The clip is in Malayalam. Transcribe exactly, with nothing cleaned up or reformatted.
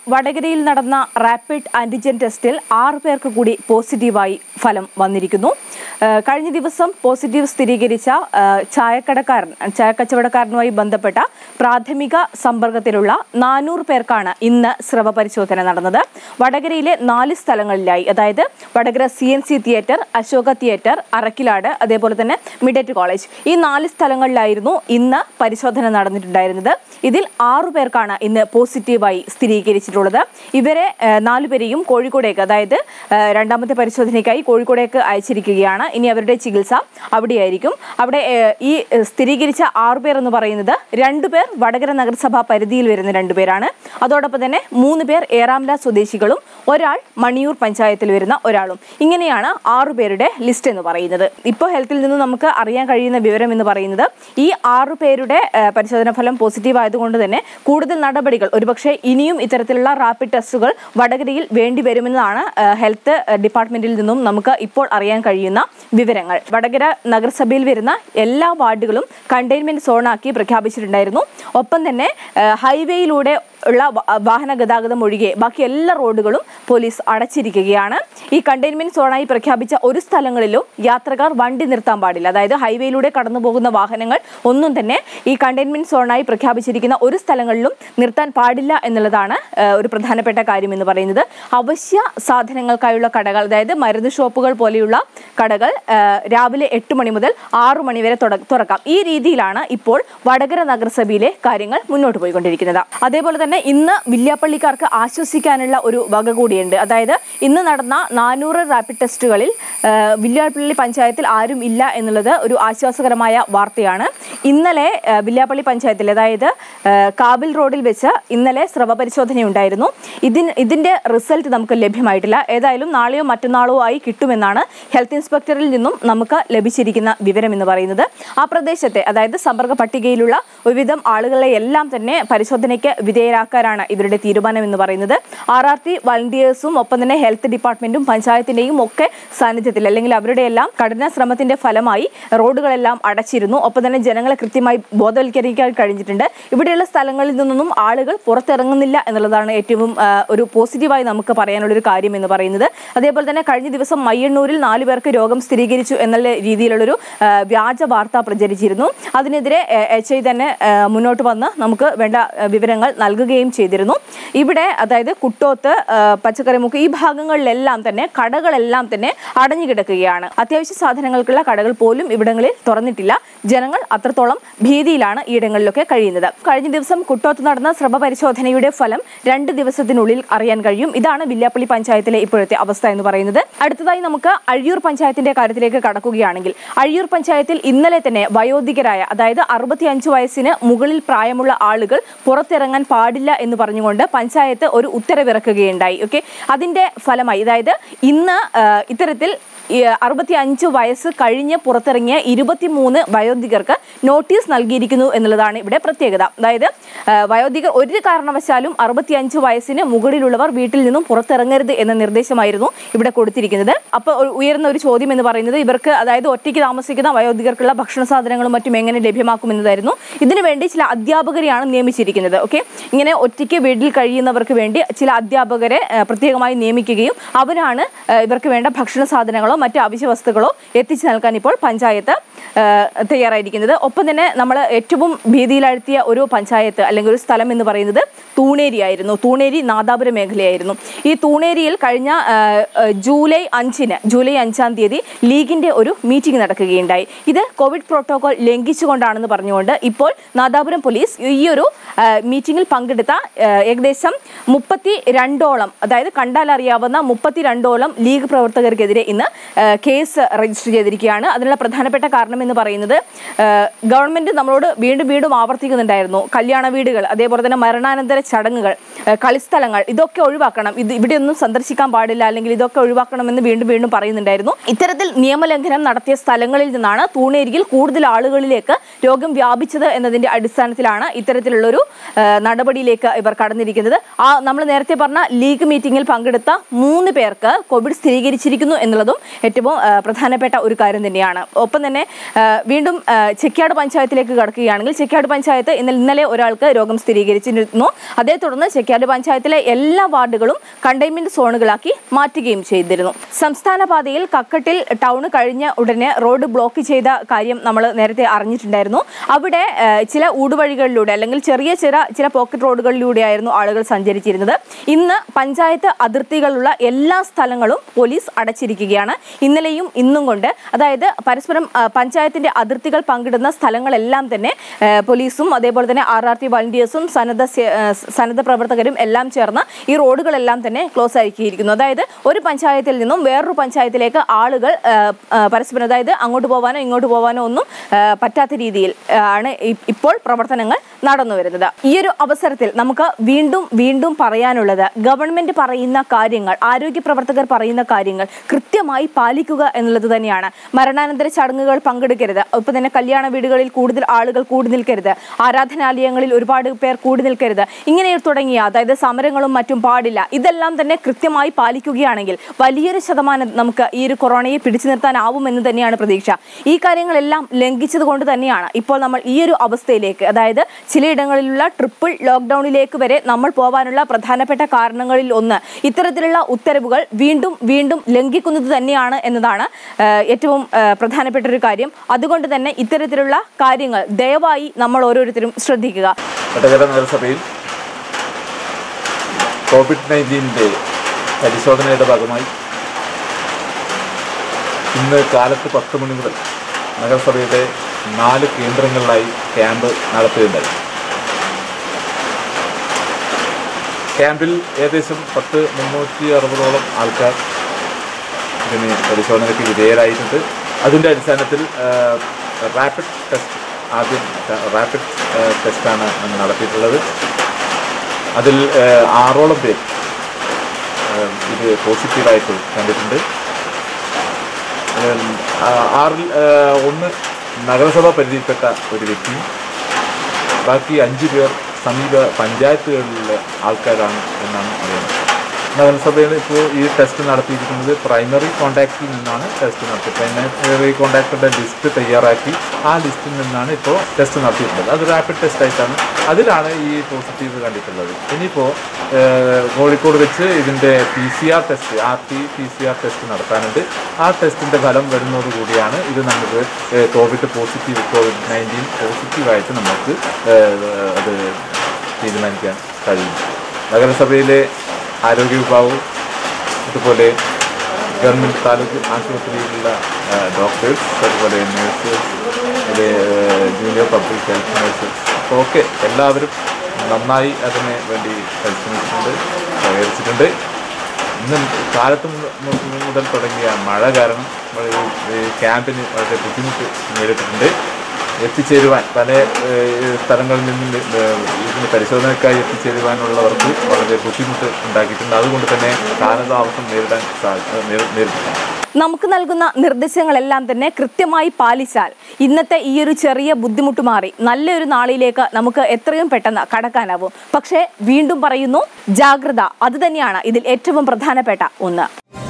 വടകരയിൽ നടന്ന റാപ്പിഡ് ആന്റിജൻ ടെസ്റ്റിൽ ആറ് പേർക്ക് കൂടി പോസിറ്റീവായി ഫലം വന്നിരിക്കുന്നു. കഴിഞ്ഞ ദിവസം പോസിറ്റീവ് സ്ഥിരീകരിച്ച ചായക്കടക്കാരൻ ചായക്കച്ചവടക്കാരനുമായി ബന്ധപ്പെട്ട പ്രാഥമിക സമ്പർക്കത്തിലുള്ള നാനൂറ് പേർക്കാണ് ഇന്ന് സ്രവ പരിശോധന നടന്നത്. വടകരയിലെ നാല് സ്ഥലങ്ങളിലായി, അതായത് Vadakara C N C theatre, Ashoka theatre, Arakkilad, അതേപോലെ തന്നെ മിഡറ്റ് കോളേജ്, ഈ നാല് സ്ഥലങ്ങളിലായിരുന്നു ഇന്ന് പരിശോധന നടന്നിട്ടുണ്ടായിരുന്നത്. ഇതിൽ ആറു പേർക്കാണ് ഇന്ന് പോസിറ്റീവായി സ്ഥിരീകരിച്ചിട്ടുള്ളത്. ഇവരെ നാലുപേരെയും കോഴിക്കോടേക്ക്, അതായത് രണ്ടാമത്തെ പരിശോധനയ്ക്കായി കോഴിക്കോടേക്ക് അയച്ചിരിക്കുകയാണ്. ഇനി അവരുടെ ചികിത്സ അവിടെയായിരിക്കും. അവിടെ ഈ സ്ഥിരീകരിച്ച ആറുപേർ എന്ന് പറയുന്നത് രണ്ടുപേർ വടകര നഗരസഭാ പരിധിയിൽ വരുന്ന രണ്ടുപേരാണ്. അതോടൊപ്പം തന്നെ മൂന്ന് പേർ ഏറാംല സ്വദേശികളും ഒരാൾ മണിയൂർ പഞ്ചായത്തിൽ വരുന്ന ഒരാളും. ഇങ്ങനെയാണ് ആറുപേരുടെ ലിസ്റ്റ് എന്ന് പറയുന്നത്. ഇപ്പോൾ ഹെൽത്തിൽ നിന്ന് നമുക്ക് അറിയാൻ കഴിയുന്ന വിവരം എന്ന് പറയുന്നത് ഈ ആറു പേരുടെ പരിശോധനാ ഫലം പോസിറ്റീവ് ആയതുകൊണ്ട് തന്നെ കൂടുതൽ നടപടികൾ, ഒരുപക്ഷെ ഇനിയും ഇത്തരത്തിലുള്ള റാപ്പിഡ് ടെസ്റ്റുകൾ വടകരയിൽ വേണ്ടി വരുമെന്നാണ് ഹെൽത്ത് ഡിപ്പാർട്ട്മെന്റിൽ നിന്നും നമുക്ക് ഇപ്പോൾ അറിയാൻ കഴിയുന്ന വിവരങ്ങൾ. വടകര നഗരസഭയിൽ വരുന്ന എല്ലാ വാർഡുകളും കണ്ടെയ്ൻമെന്റ് സോണാക്കി പ്രഖ്യാപിച്ചിട്ടുണ്ടായിരുന്നു. ഒപ്പം തന്നെ ഹൈവേയിലൂടെ ഉള്ള വാഹന ഗതാഗതം ഒഴികെ ബാക്കി എല്ലാ റോഡുകളും പോലീസ് അടച്ചിരിക്കുകയാണ്. ഈ കണ്ടെയ്ൻമെന്റ് സോണായി പ്രഖ്യാപിച്ച ഒരു സ്ഥലങ്ങളിലും യാത്രക്കാർ വണ്ടി നിർത്താൻ പാടില്ല. അതായത് ഹൈവേയിലൂടെ കടന്നു പോകുന്ന വാഹനങ്ങൾ ഒന്നും തന്നെ ഈ കണ്ടെയ്ൻമെന്റ് സോണായി പ്രഖ്യാപിച്ചിരിക്കുന്ന ഒരു സ്ഥലങ്ങളിലും നിർത്താൻ പാടില്ല എന്നുള്ളതാണ് ഒരു പ്രധാനപ്പെട്ട കാര്യം എന്ന് പറയുന്നത്. അവശ്യ സാധനങ്ങൾക്കായുള്ള കടകൾ, അതായത് മരുന്ന് ഷോപ്പുകൾ പോലെയുള്ള കടകൾ രാവിലെ എട്ട് മണി മുതൽ ആറു മണി വരെ തുറക്കാം. ഈ രീതിയിലാണ് ഇപ്പോൾ വടകര നഗരസഭയിലെ കാര്യങ്ങൾ മുന്നോട്ട് പോയിക്കൊണ്ടിരിക്കുന്നത്. അതേപോലെ തന്നെ ഇന്ന് വില്യാപ്പള്ളിക്കാർക്ക് ആശ്വസിക്കാനുള്ള ഒരു വക കൂടിയുണ്ട്. അതായത് ഇന്ന് നടന്ന നാനൂറ് റാപ്പിഡ് ടെസ്റ്റുകളിൽ വില്യാപ്പള്ളി പഞ്ചായത്തിൽ ആരും ഇല്ല എന്നുള്ളത് ഒരു ആശ്വാസകരമായ വാർത്തയാണ്. ഇന്നലെ വില്യാപ്പള്ളി പഞ്ചായത്തിൽ, അതായത് കാബിൽ റോഡിൽ വെച്ച് ഇന്നലെ സ്രവ പരിശോധന ഉണ്ടായിരുന്നു. ഇതിന് ഇതിന്റെ റിസൾട്ട് നമുക്ക് ലഭ്യമായിട്ടില്ല. ഏതായാലും നാളെയോ മറ്റന്നാളോ ആയി കിട്ടുമെന്നാണ് ഹെൽത്ത് ഇൻസ്പെക്ടറിൽ നിന്നും നമുക്ക് ലഭിച്ചിരിക്കുന്ന വിവരം എന്ന് പറയുന്നത്. ആ പ്രദേശത്തെ, അതായത് സമ്പർക്ക പട്ടികയിലുള്ള ഒരുവിധം ആളുകളെ എല്ലാം തന്നെ പരിശോധനയ്ക്ക് വിധേയരാക്കാനാണ് ഇവരുടെ തീരുമാനം എന്ന് പറയുന്നത്. ആർ ആർ ടി വളണ്ടിയേഴ്സും ഒപ്പം തന്നെ ഹെൽത്ത് ഡിപ്പാർട്ട്മെന്റും പഞ്ചായത്തിന്റെയും ഒക്കെ സാന്നിധ്യത്തിൽ, അല്ലെങ്കിൽ അവരുടെ എല്ലാം കഠിന ശ്രമത്തിന്റെ ഫലമായി റോഡുകളെല്ലാം അടച്ചിരുന്നു. ഒപ്പം തന്നെ ജനങ്ങളെ കൃത്യമായി ബോധവൽക്കരിക്കാൻ കഴിഞ്ഞിട്ടുണ്ട്. ഇവിടെയുള്ള സ്ഥലങ്ങളിൽ നിന്നൊന്നും ആളുകൾ പുറത്തിറങ്ങുന്നില്ല എന്നുള്ളതാണ് ഏറ്റവും ഒരു പോസിറ്റീവായി നമുക്ക് പറയാനുള്ള ഒരു കാര്യം എന്ന് പറയുന്നത്. അതേപോലെ തന്നെ കഴിഞ്ഞ ദിവസം മയ്യണ്ണൂരിൽ നാലു പേർക്ക് രോഗം സ്ഥിരീകരിച്ചു എന്നുള്ള രീതിയിലുള്ളൊരു വ്യാജ വാർത്ത പ്രചരിച്ചിരുന്നു. അതിനെതിരെ എച്ച് ഐ തന്നെ മുന്നോട്ട് വന്ന് നമുക്ക് വേണ്ട വിവരങ്ങൾ നൽകുകയും ചെയ്തിരുന്നു. ഇവിടെ, അതായത് കുട്ടോത്ത്, പച്ചക്കറിമുക്ക്, ഈ ഭാഗങ്ങളിലെല്ലാം തന്നെ കടകളെല്ലാം തന്നെ അടഞ്ഞു കിടക്കുകയാണ്. അത്യാവശ്യ സാധനങ്ങൾക്കുള്ള കടകൾ പോലും ഇവിടങ്ങളിൽ തുറന്നിട്ടില്ല. ജനങ്ങൾ അത്രത്തോളം ഭീതിയിലാണ് ഈ ഇടങ്ങളിലൊക്കെ കഴിയുന്നത്. കഴിഞ്ഞ ദിവസം കുട്ടോത്ത് നടന്ന സ്രവ പരിശോധനയുടെ ഫലം രണ്ട് ദിവസത്തിനുള്ളിൽ അറിയാൻ കഴിയും. ഇതാണ് വില്യാപ്പള്ളി പഞ്ചായത്തിലെ ഇപ്പോഴത്തെ അവസ്ഥ എന്ന് പറയുന്നത്. അടുത്തതായി നമുക്ക് അഴിയൂർ പഞ്ചായത്തിന്റെ കാര്യത്തിലേക്ക് കടക്കുകയാണെങ്കിൽ, അഴിയൂർ പഞ്ചായത്തിൽ ഇന്നലെ തന്നെ വയോധികരായ, അതായത് അറുപത്തി അഞ്ച് വയസ്സിന് മുകളിൽ പ്രായമുള്ള ആളുകൾ പുറത്തിറങ്ങാൻ പാടില്ല എന്ന് പറഞ്ഞുകൊണ്ട് പഞ്ചായത്ത് ഒരു ഉത്തരവിറക്കുകയുണ്ടായി. ഓക്കെ, അതിന്റെ ഫലമായി, അതായത് ഇന്ന് ഇത്തരത്തിൽ അറുപത്തി അഞ്ച് വയസ്സ് കഴിഞ്ഞ് പുറത്തിറങ്ങിയ ഇരുപത്തിമൂന്ന് വയോധികർക്ക് നോട്ടീസ് നൽകിയിരിക്കുന്നു എന്നുള്ളതാണ് ഇവിടെ പ്രത്യേകത. അതായത് വയോധികർ ഒരു കാരണവശാലും അറുപത്തി അഞ്ച് വയസ്സിന് മുകളിലുള്ളവർ വീട്ടിൽ നിന്നും പുറത്തിറങ്ങരുത് എന്ന നിർദ്ദേശമായിരുന്നു ഇവിടെ കൊടുത്തിരിക്കുന്നത്. അപ്പോൾ ഉയർന്ന ഒരു ചോദ്യം എന്ന് പറയുന്നത് ഇവർക്ക്, അതായത് ഒറ്റയ്ക്ക് താമസിക്കുന്ന വയോധികർക്കുള്ള ഭക്ഷണ സാധനങ്ങളും മറ്റും എങ്ങനെ ലഭ്യമാക്കുമെന്നതായിരുന്നു. ഇതിനു വേണ്ടി ചില അധ്യാപകരെയാണ് നിയമിച്ചിരിക്കുന്നത്. ഓക്കെ, ഇങ്ങനെ ഒറ്റയ്ക്ക് വീട്ടിൽ കഴിയുന്നവർക്ക് വേണ്ടി ചില അധ്യാപകരെ പ്രത്യേകമായി നിയമിക്കുകയും അവരാണ് ഇവർക്ക് വേണ്ട ഭക്ഷണ സാധനങ്ങളോ മറ്റ് അവശ്യ വസ്തുക്കളോ എത്തിച്ചു നൽകാൻ ഇപ്പോൾ പഞ്ചായത്ത് തയ്യാറായിരിക്കുന്നത്. ഒപ്പം തന്നെ നമ്മൾ ഏറ്റവും ഭീതിയിലാഴ്ത്തിയ ഒരു പഞ്ചായത്ത് അല്ലെങ്കിൽ ഒരു സ്ഥലം എന്ന് പറയുന്നത് തൂണേരി ആയിരുന്നു. തൂണേരി നാദാപുരം മേഖലയായിരുന്നു. ഈ തൂണേരിയിൽ കഴിഞ്ഞ ജൂലൈ അഞ്ചിന് ജൂലൈ അഞ്ചാം തീയതി ലീഗിന്റെ ഒരു മീറ്റിംഗ് നടക്കുകയുണ്ടായി. ഇത് കോവിഡ് പ്രോട്ടോകോൾ ലംഘിച്ചുകൊണ്ടാണെന്ന് പറഞ്ഞുകൊണ്ട് ഇപ്പോൾ നാദാപുരം പോലീസ് ഈ ഒരു മീറ്റിംഗിൽ പങ്കെടുത്ത ഏകദേശം മുപ്പത്തി രണ്ടോളം, അതായത് കണ്ടാൽ അറിയാവുന്ന മുപ്പത്തി രണ്ടോളം ലീഗ് പ്രവർത്തകർക്കെതിരെ ഇന്ന് കേസ് രജിസ്റ്റർ ചെയ്തിരിക്കുകയാണ്. അതിനുള്ള പ്രധാനപ്പെട്ട കാരണം എന്ന് പറയുന്നത്, ഗവൺമെന്റ് നമ്മളോട് വീണ്ടും വീണ്ടും ആവർത്തിക്കുന്നുണ്ടായിരുന്നു, കല്യാണ വീടുകൾ, അതേപോലെ തന്നെ മരണാനന്തര ചടങ്ങുകൾ, കളിസ്ഥലങ്ങൾ, ഇതൊക്കെ ഒഴിവാക്കണം, ഇത് ഇവിടെയൊന്നും സന്ദർശിക്കാൻ പാടില്ല, അല്ലെങ്കിൽ ഇതൊക്കെ ഒഴിവാക്കണമെന്ന് വീണ്ടും വീണ്ടും പറയുന്നുണ്ടായിരുന്നു. ഇത്തരത്തിൽ നിയമലംഘനം നടത്തിയ സ്ഥലങ്ങളിൽ നിന്നാണ് തൂണേരിയിൽ കൂടുതൽ ആളുകളിലേക്ക് രോഗം വ്യാപിച്ചത് എന്നതിന്റെ അടിസ്ഥാനത്തിലാണ് ഇത്തരത്തിലുള്ളൊരു നടപടിയിലേക്ക് ഇവർ കടന്നിരിക്കുന്നത്. ആ നമ്മൾ നേരത്തെ പറഞ്ഞ ലീഗ് മീറ്റിംഗിൽ പങ്കെടുത്ത മൂന്ന് പേർക്ക് കോവിഡ് കോവിഡ് സ്ഥിരീകരിച്ചിരിക്കുന്നു എന്നുള്ളതും ഏറ്റവും പ്രധാനപ്പെട്ട ഒരു കാര്യം തന്നെയാണ്. ഒപ്പം തന്നെ വീണ്ടും ചെക്യാട് പഞ്ചായത്തിലേക്ക് കടക്കുകയാണെങ്കിൽ ചെക്യാട് പഞ്ചായത്ത് ഇന്നലെ ഇന്നലെ ഒരാൾക്ക് രോഗം സ്ഥിരീകരിച്ചിരുന്നു. അതേ തുടർന്ന് ചെക്യാട് പഞ്ചായത്തിലെ എല്ലാ വാർഡുകളും കണ്ടെയ്ൻമെന്റ് സോണുകളാക്കി മാറ്റുകയും ചെയ്തിരുന്നു. സംസ്ഥാന പാതയിൽ കക്കട്ടിൽ ടൗൺ കഴിഞ്ഞ ഉടനെ റോഡ് ബ്ലോക്ക് ചെയ്ത കാര്യം നമ്മൾ നേരത്തെ അറിഞ്ഞിട്ടുണ്ടായിരുന്നു. അവിടെ ചില ഊടുവഴികളിലൂടെ അല്ലെങ്കിൽ ചെറിയ ചെറിയ ചില പോക്കറ്റ് റോഡുകളിലൂടെയായിരുന്നു ആളുകൾ സഞ്ചരിച്ചിരുന്നത്. ഇന്ന് പഞ്ചായത്ത് അതിർത്തികളുള്ള എല്ലാ സ്ഥലങ്ങളും പോലീസ് അടച്ചിരിക്കുകയാണ്. ഇന്നലെയും ഇന്നും കൊണ്ട്, അതായത് പരസ്പരം പഞ്ചായത്തിന്റെ അതിർത്തികൾ പങ്കിടുന്ന സ്ഥലങ്ങളെല്ലാം തന്നെ പോലീസും അതേപോലെ തന്നെ ആർ ആർ ടി വളണ്ടിയേഴ്സും സന്നദ്ധ സന്നദ്ധ പ്രവർത്തകരും എല്ലാം ചേർന്ന് ഈ റോഡുകളെല്ലാം തന്നെ ക്ലോസ് ആക്കിയിരിക്കുന്നു. അതായത് ഒരു പഞ്ചായത്തിൽ നിന്നും വേറൊരു പഞ്ചായത്തിലേക്ക് ആളുകൾ പരസ്പരം, അതായത് അങ്ങോട്ട് പോകാനോ ഇങ്ങോട്ട് പോകാനോ ഒന്നും പറ്റാത്ത രീതിയിൽ ആണ് ഇപ്പോൾ പ്രവർത്തനങ്ങൾ നടന്നു വരുന്നത്. ഈ ഒരു അവസരത്തിൽ നമുക്ക് വീണ്ടും വീണ്ടും പറയാനുള്ളത്, ഗവൺമെന്റ് പറയുന്ന കാര്യങ്ങൾ, ആരോഗ്യ പ്രവർത്തകർ പറയുന്ന കാര്യങ്ങൾ കൃത്യമായി പാലിക്കുക എന്നുള്ളത് തന്നെയാണ്. മരണാനന്തര ചടങ്ങുകൾ പങ്കെടുക്കരുത്, ഒപ്പം തന്നെ കല്യാണ വീടുകളിൽ കൂടുതൽ ആളുകൾ കൂടി നിൽക്കരുത്, ആരാധനാലയങ്ങളിൽ ഒരുപാട് പേർ കൂടി നിൽക്കരുത്, ഇങ്ങനെ തുടങ്ങിയ അതായത് സമരങ്ങളും മറ്റും പാടില്ല. ഇതെല്ലാം തന്നെ കൃത്യമായി പാലിക്കുകയാണെങ്കിൽ വലിയൊരു ശതമാനം നമുക്ക് ഈ ഒരു കൊറോണയെ പിടിച്ചു നിർത്താനാവുമെന്ന് തന്നെയാണ് പ്രതീക്ഷ. ഈ കാര്യങ്ങളെല്ലാം ലംഘിച്ചത് കൊണ്ട് തന്നെയാണ് ഇപ്പോൾ നമ്മൾ ഈ ഒരു അവസ്ഥയിലേക്ക്, അതായത് ചിലയിടങ്ങളിലുള്ള ട്രിപ്പിൾ ലോക്ക്ഡൌണിലേക്ക് വരെ നമ്മൾ പോകാനുള്ള പ്രധാനപ്പെട്ട കാരണങ്ങളിൽ ഒന്ന് ഇത്തരത്തിലുള്ള ഉത്തരവുകൾ വീണ്ടും വീണ്ടും ലംഘിക്കുന്നത് തന്നെയാണ് എന്നതാണ് ഏറ്റവും പ്രധാനപ്പെട്ട ഒരു കാര്യം. അതുകൊണ്ട് തന്നെ ഇത്തരത്തിലുള്ള കാര്യങ്ങൾ ദയവായി നമ്മൾ ഓരോരുത്തരും ശ്രദ്ധിക്കുക. വടകര നഗരസഭയിൽ കോവിഡ് നയൻറ്റീനിൻ്റെ പരിശോധനയുടെ ഭാഗമായി ഇന്ന് കാലത്ത് പത്ത് മണി മുതൽ നഗരസഭയുടെ നാല് കേന്ദ്രങ്ങളിലായി ക്യാമ്പ് നടത്തുകയുണ്ടായി. ക്യാമ്പിൽ ഏകദേശം പത്ത് മുന്നൂറ്റി അറുപതോളം ആൾക്കാർ ഇതിന് പരിശോധനയ്ക്ക് വിധേയരായിട്ടുണ്ട്. അതിൻ്റെ അടിസ്ഥാനത്തിൽ റാപ്പിഡ് ടെസ്റ്റ് ആദ്യം റാപ്പിഡ് ടെസ്റ്റാണ് നടത്തിയിട്ടുള്ളത്. അതിൽ ആറോളം പേർ ഇത് പോസിറ്റീവായിട്ട് കണ്ടിട്ടുണ്ട്. ആറിൽ ഒന്ന് നഗരസഭ പരിധിയിൽപ്പെട്ട ഒരു വ്യക്തിയും ബാക്കി അഞ്ച് പേർ സമീപ പഞ്ചായത്തുകളിലെ ആൾക്കാരാണ് എന്നാണ് അറിയുന്നത്. നഗരസഭയിൽ ഇപ്പോൾ ഈ ടെസ്റ്റ് നടത്തിയിരിക്കുന്നത് പ്രൈമറി കോൺടാക്റ്റിൽ നിന്നാണ് ടെസ്റ്റ് നടത്തി. പ്രൈമറി കോൺടാക്റ്റിൻ്റെ ലിസ്റ്റ് തയ്യാറാക്കി ആ ലിസ്റ്റിൽ നിന്നാണ് ഇപ്പോൾ ടെസ്റ്റ് നടത്തിയിട്ടുള്ളത്. അത് റാപ്പിഡ് ടെസ്റ്റ് ആയിട്ടാണ്, അതിലാണ് ഈ പോസിറ്റീവ് കണ്ടിട്ടുള്ളത്. ഇനിയിപ്പോൾ കോഴിക്കോട് വെച്ച് ഇതിൻ്റെ P C R test R T P C R test നടത്താനുണ്ട്. ആ ടെസ്റ്റിൻ്റെ ഫലം വരുന്നതോടുകൂടിയാണ് ഇത് നമുക്ക് കോവിഡ് പോസിറ്റീവ് കോവിഡ് നയൻറ്റീൻ പോസിറ്റീവായിട്ട് നമുക്ക് അത് തീരുമാനിക്കാൻ കഴിയും. നഗരസഭയിലെ ആരോഗ്യ വിഭാഗവും അതുപോലെ ഗവൺമെൻറ് താലൂക്ക് ആശുപത്രിയിലുള്ള ഡോക്ടേഴ്സ്, അതുപോലെ നേഴ്സേഴ്സ്, അത് ജൂനിയർ പബ്ലിക് ഹെൽത്ത് നേഴ്സേഴ്സ്, അപ്പോൾ ഒക്കെ എല്ലാവരും നന്നായി അതിന് വേണ്ടി പരിശ്രമിച്ചിട്ടുണ്ട്, സഹകരിച്ചിട്ടുണ്ട്. ഇന്ന് കാലത്ത് മുതൽ തുടങ്ങിയ മഴ കാരണം ക്യാമ്പിന് വളരെ ബുദ്ധിമുട്ട് നേരിട്ടിട്ടുണ്ട്. എത്തിച്ചേരുവാൻ പല സ്ഥലങ്ങളിൽ നിന്ന് ഇതിന് പരിശോധനയ്ക്കായി എത്തിച്ചേരുവാനുള്ളവർക്ക് വളരെ ബുദ്ധിമുട്ട് ഉണ്ടാക്കിയിട്ടുണ്ട്. അതുകൊണ്ട് തന്നെ കാലതാമസം നേരിടാൻ നേരിട്ടിട്ടുണ്ട്. നമുക്ക് നൽകുന്ന നിർദ്ദേശങ്ങളെല്ലാം തന്നെ കൃത്യമായി പാലിച്ചാൽ ഇന്നത്തെ ഈ ഒരു ചെറിയ ബുദ്ധിമുട്ട് മാറി നല്ലൊരു നാളിലേക്ക് നമുക്ക് എത്രയും പെട്ടെന്ന് കടക്കാനാവും. പക്ഷേ വീണ്ടും പറയുന്നു, ജാഗ്രത അത് തന്നെയാണ് ഇതിൽ ഏറ്റവും പ്രധാനപ്പെട്ട ഒന്ന്.